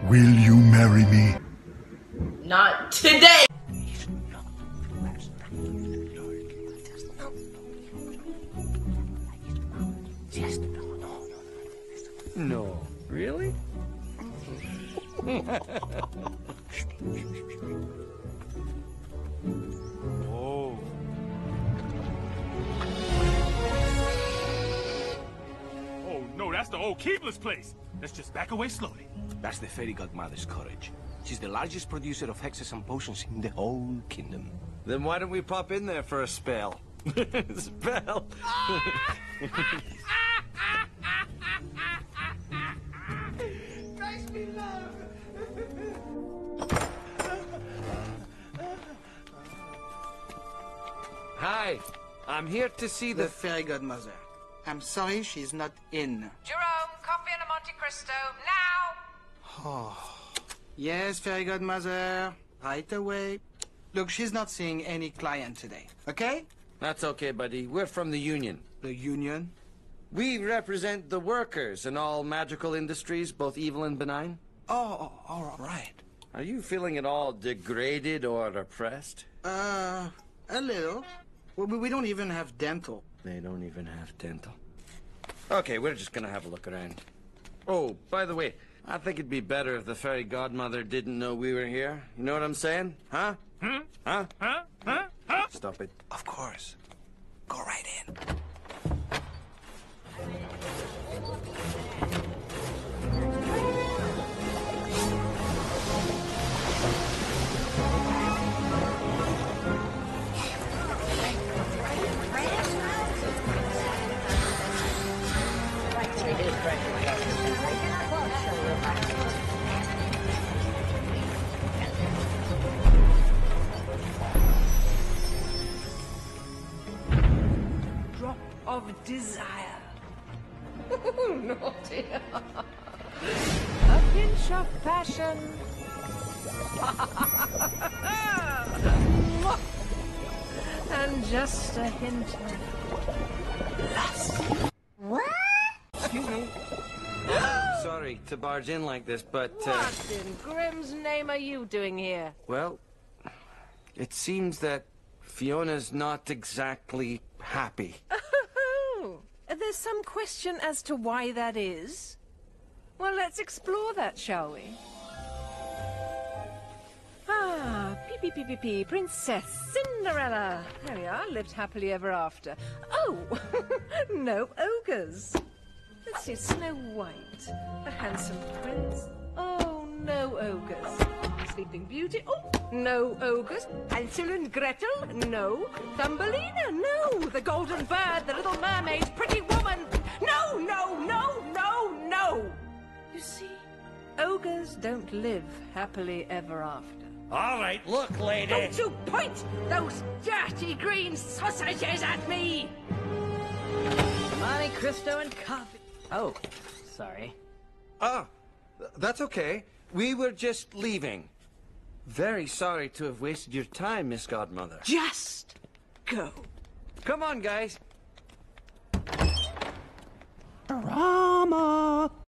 Will you marry me? Not today! No, really? Oh. Oh no, that's the old Keebless place. Let's just back away slowly. That's the fairy godmother's cottage. She's the largest producer of hexes and potions in the whole kingdom. Then why don't we pop in there for a spell? Spell? Guys, me love! Hi, I'm here to see The fairy godmother. I'm sorry she's not in. Jerome, coffee and a Monte Cristo, now! Oh. Yes, fairy godmother. Right away. Look, she's not seeing any client today, okay? That's okay, buddy. We're from the union. The union? We represent the workers in all magical industries, both evil and benign. Oh, all right. Are you feeling at all degraded or oppressed? A little. Well, we don't even have dental. They don't even have dental. Okay, we're just gonna have a look around. Oh, by the way, I think it'd be better if the fairy godmother didn't know we were here. You know what I'm saying? Huh? Hmm? Huh? Huh? Huh? Huh? Stop it. Of course. Go right in. Drop of desire. Naughty. A pinch of passion. And just a hint of lust. What? Excuse me. Sorry to barge in like this, but, What in Grimm's name are you doing here? well, it seems that Fiona's not exactly happy. Oh, there's some question as to why that is. Well, let's explore that, shall we? Ah, P, Princess Cinderella. There we are, lived happily ever after. Oh, no ogres. Let's see, Snow White, a handsome prince. Oh, no ogres. Sleeping Beauty, oh, no ogres. Hansel and Gretel, no. Thumbelina, no. The Golden Bird, the Little Mermaid, Pretty Woman, no, no, no, no, no. You see, ogres don't live happily ever after. All right, look, lady. Don't you point those dirty green sausages at me! Monte Cristo and coffee. Oh, sorry. Ah, that's okay. We were just leaving. Very sorry to have wasted your time, Miss Godmother. Just go. Come on, guys. Drama.